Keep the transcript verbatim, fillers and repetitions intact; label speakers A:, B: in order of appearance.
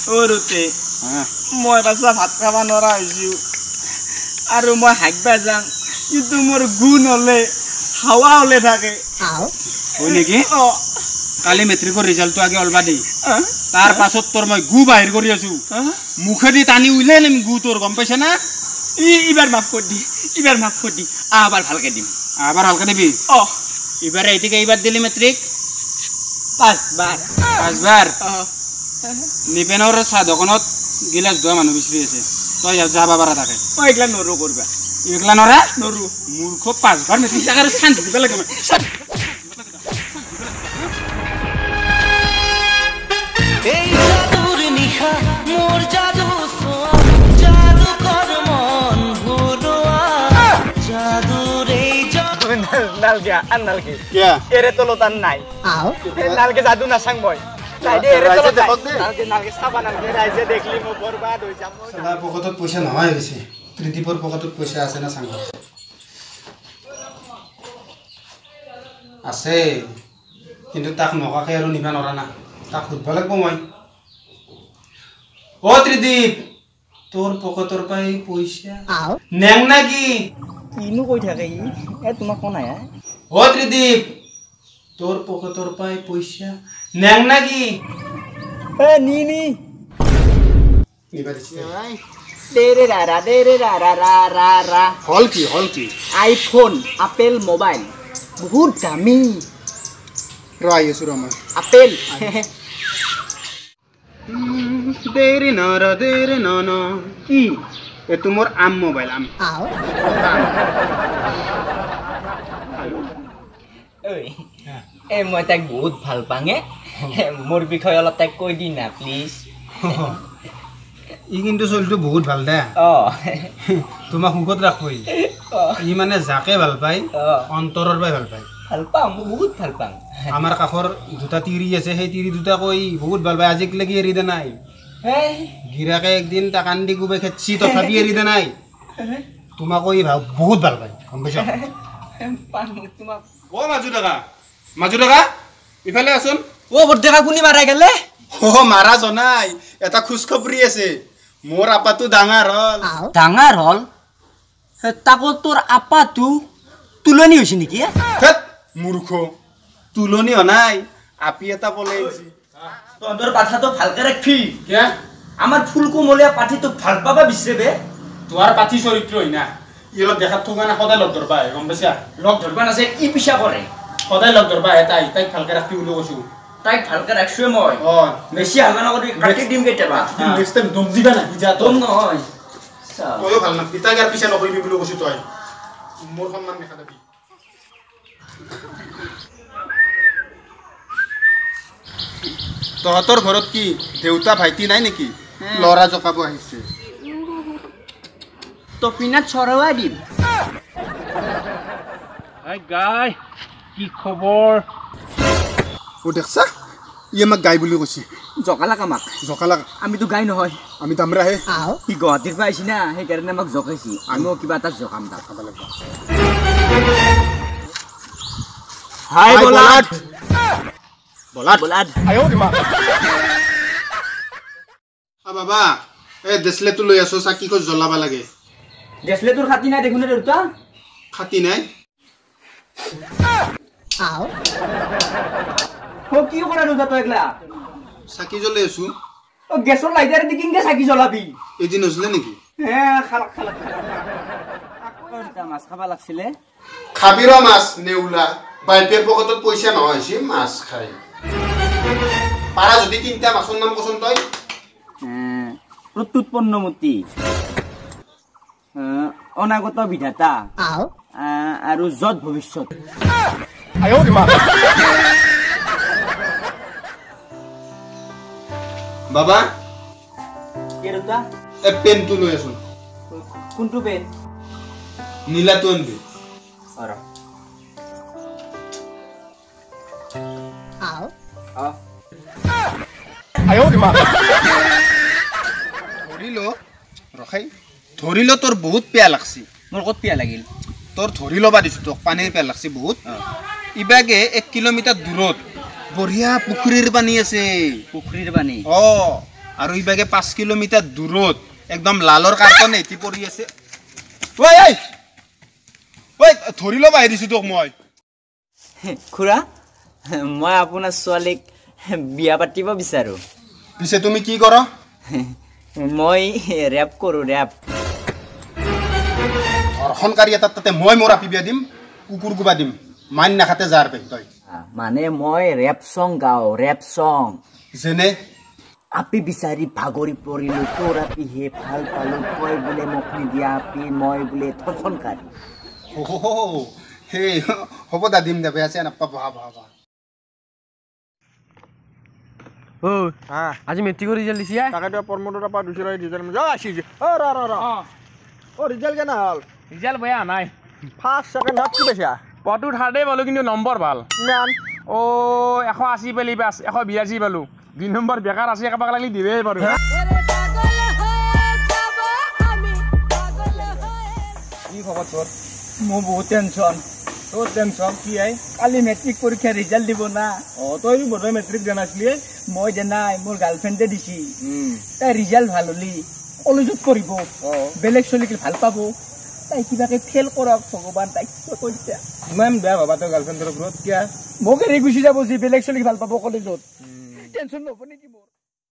A: ওরতে মই বাছা ভাত খাবা নৰা হৈছো আৰু মই হাগবা যাম কিন্তু মোৰ গুণ হলে হাৱা হলে থাকে
B: হয় নেকি কালি মেট্ৰিকৰ ৰিজাল্টটো আগে অলবা দি তাৰ পাছত তোৰ মই গু বাহিৰ কৰি আছো মুখেদি টানি উলাই নিম গু তোৰ গম পাইছ না
A: ই ইবাৰ মাফ কৰি দি ইবাৰ মাফ কৰি দি আবাৰ ভালকে দিম
B: আবাৰ ভালকে দিবি
A: অ
B: ইবাৰে এতিকে ইবাৰ দিলি মেট্ৰিক
A: পাঁচবাৰ
B: পাঁচবাৰ নিপেনৰ চাহ দোকানত গিলাচ ধোৱা মানুহ বিচাৰি আছে তই যাবা পাৰা থাকে
A: মই এইগিলা নৰো কৰবা
B: এইগিলা নৰা
A: নৰো
B: মূৰ্খ পাঁচবাৰ মেট্ৰিক চাকাৰ চান্স দিব লাগে মই
C: এই জাদুর নিশা মোর জাদু জাদু কর মন ভুলোয়া জাদুর এই জাদু
A: নালকে আন নালকে
B: কিয়া
A: এরে তলো তান নাই আও নালকে জাদু না সাং মই নাই দে এরে তলো নালকে নালকে সাবা নালকে রাইজে দেখলি মো বরবাদ হই যাম
B: সালা পকেটত পয়সা নহয় গৈছে ত্ৰিদীপৰ পকেটত পয়সা আছে না সাংগ আছে কিন্তু তাক নকাকে আৰু নিবা নৰা না তাক খুঁজব লাগিব মই অ ত্ৰিদীপ তোৰ পকেটৰ পাই পইচা নেং না কি
A: কিনো কৈ থাকে ই এ তোমাক কোন আয়া
B: অ ত্ৰিদীপ তোৰ পকেটৰ পাই পইচা নেং না কি
A: এ নি নি
B: নিবা দিছে
A: দেরে রারা দেরে রারা রা রা রা
B: হল কি হল কি
A: আইফোন আপেল মোবাইল বহুত দামি
B: রাই আছো রমা
A: আপেল
B: দেরি নরা দেরি নন
A: কি
B: এ তোমার আম মোবাইল আম
A: ওই এ মই তাক বহুত ভাল পাঙে মোর বিষয় অলপ তাক কই দি না প্লিজ
B: ই কিন্তু চলটো বহুত ভাল দে
A: অ
B: তোমাক সুখত রাখবই ই মানে যাকে ভাল পাই অন্তৰৰ পাই ভাল পাই
A: ভাল পাম বহুত ভাল পাম
B: আমাৰ কাখৰ দুটা তিৰি আছে সেই তিৰি দুটা কই বহুত ভাল পাই আজিক লাগি এৰি দে নাই
A: এই
B: গিৰাকে একদিন তা কান্দি গুবে খেছি তথাপি এৰি দে নাই তোমাক কই বহুত ভাল পাই গম পাইছ
A: পাম তোমাক
B: ও মাজু দাদা মাজু দাদা ইফালে আসুন
A: ও বড়দেকা কোনি মারা গেলে
B: ও মারা জনাই এটা খুশখবরি আছে মোর আপাতু ডাঙার হল
A: ডাঙার হল তাকো তোর আপাতু তুলনি হইছে নেকি
B: হেত মূর্খ তুলনি হনাই আপি এটা বলেছি
A: তোর কথা তো ভালকে রাখবি
B: কে
A: আমার ফুলকুমলিয়া পাঠি তো ভাল পাবা বিছরেবে
B: তোর পাঠি চরিত্র হই না ইলো দেখাত থকা না সদায় লগ ধরবা গম পাইছা
A: লগ ধরবা না যে ই পিছা করে
B: সদায় লগ ধরবা এটাই তাই ভালকে রাখবি বুলি কৈছো
A: তাই ভালকে রাখছুৱে মই
B: অ
A: বেছি হালকা নকৰি কাটি দিম কেতিয়াবা
B: নেক্সট টাইম দম দিবা না যা
A: দম নহয়
B: তয়ো ভাল না পিতাগাৰ পিছা নকৰিবি বুলি কৈছো তই মোৰ সন্মান দেখা দিবি তহঁতৰ ঘৰত কি দেউতা ভাইটি নাই নেকি লৰা জকাব আহিছে
A: তো পিনাত ছৰৱা দিম
B: হাই গাই কি খবৰ ও দেখছা ই আমাক গাই বুলি কৈছে
A: জকালা কামাক
B: জকালা
A: আমিতো গাই নহয়
B: আমি দামৰা হে
A: ই গুৱাহাটীৰ পৰা আহিছি না সেইকাৰণে আমাক জকাইছি আমিও কিবা এটা জকাম দা
B: খাব লাগিব
A: হাই বলাদ
B: বলাদ
A: বলাদ
B: আয়ো দিমা আ বাবা এ দেছলে তো লৈ আছো চাকি কো জ্বলাবা লাগে
A: দেছলে তোৰ খাতি নাই দেখুনে দেউতা
B: খাতি নাই
A: আও ও কি কৰা দেউতা তই একলা
B: চাকি জ্বলাই আছো
A: ও গেছৰ লাইটাৰ দি কিনকে চাকি জ্বলাবি
B: এদিন নজলে নেকি
A: হে খালাক খালাক আকৌ এটা মাছ খাবা লাগছিলে
B: খাবিৰ মাছ নেউলা বাইপেৰ পকেটত পইচা নহয়ছি মাছ খাই পাৰা যদি তিনটা মাছৰ নাম কচোন তই
A: প্ৰত্যুত পণ্যমতি অনাগত বিধাতা আৰু যত ভৱিষ্যত
B: আয়ো দিমা বাবা
A: কে দেউতা
B: এ পেনটো লৈ আছো
A: কোনটো পেন
B: নীলাটো আনবি
A: অৰ
D: আও
A: আ
B: আয়ো দিমা ধৰিলো ৰখাই ধৰিলো তোৰ বহুত পেয়া লাগছি
A: মোৰ কত পিয়া লাগিল
B: তোৰ ধৰি ল'বা দিছো তোক পানীৰ পেয়া লাগছি বহুত ইবাগে এক কিলোমিটাৰ দূৰত বঢ়িয়া পুখুৰীৰ পানী আছে
A: পুখুৰীৰ পানী
B: অ আৰু ইবাগে পাঁচ কিলোমিটাৰ দূৰত একদম লালৰ কাৰ্টন এটি পৰি আছে ঐ ঐ ঐ ধৰি ল'বা আহিছো তোক মই
A: খুৰা মই আপোনাৰ ছোৱালীক বিয়া পাতিব বিচাৰো
B: পিছে তুমি কি কৰ
A: মই ৰেপ কৰো ৰেপ
B: ধৰ্ষণকাৰী এটাত তাতে মই মোৰ আপি বিয়া দিম কুকুৰ কুবা দিম মান নাখাতে যাৰ পে তই
A: মানে মই ৰেপ সং গাও ৰেপ সং
B: যেনে
A: আপি বিচাৰি ভাগৰি পৰিলো তোৰ আপি হে ভাল পালো তই বোলে মোক নিদিয়া আপি মই বোলে ধৰ্ষণকাৰী
B: হে হ'ব দা দিম দে বেয়া চেয়া নাপাব হা হা
D: ও হ্যাঁ আজি মেট্রিক রিজাল্ট দিছি টাকাটা প্রমোটরটা পা দুশো টাকা রিজাল্ট যা আসি ও রা রা রা ও রিজাল্ট কেন হল
E: ৰিজাল্ট বেয়া নাই
D: ফার্স্ট সেকেন্ড হাফ কি বেশা
E: পটু থাৰ্ডে পালো কিন্তু নম্বৰ ভাল
D: মান
E: অ এশ আশী পালি পাছ এশ বিৰাশী পালো দুই নম্বৰ বেকাৰ আছে কাবাক লাগি দিবই পাৰো
A: কি খবৰ তোৰ মোৰ বহুত টেনচন তোৰ টেনচন কি আই কালি মেট্ৰিক পৰীক্ষা ৰিজাল্ট দিব না
D: ও তুই বোধহয় মেট্রিক দিয়া নাছিলি
A: মই যে নাই মোৰ গাৰ্লফ্ৰেণ্ডে দিছি তাই ৰিজাল্ট ভাল হলি কলেজত পঢ়িব বেলেগ চলিকে ভাল পাব তাই কিবাকে ফেল কৰক ভগৱান তাইক কৈছে
D: ইমান বেয়া ভাবা তোৰ গাৰ্লফ্ৰেণ্ডৰ ওপৰত কিয়া
A: মোক এৰি গুচি যাব যি বেলেগ চলিকে ভাল পাব কলেজত টেনচন নহব নেকি মোৰ